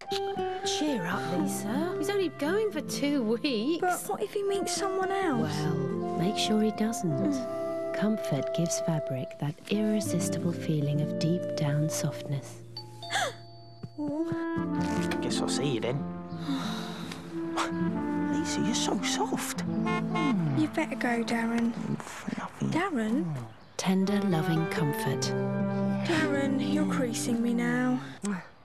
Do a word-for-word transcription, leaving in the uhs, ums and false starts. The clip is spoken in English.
Cheer up, Lisa. He's only going for two weeks. But what if he meets someone else? Well, make sure he doesn't. Mm. Comfort gives fabric that irresistible feeling of deep down softness. Guess I'll see you then. Lisa, you're so soft. Mm. You better go, Darren. Fluffy. Darren? Tender, loving comfort. Darren, you're creasing me now.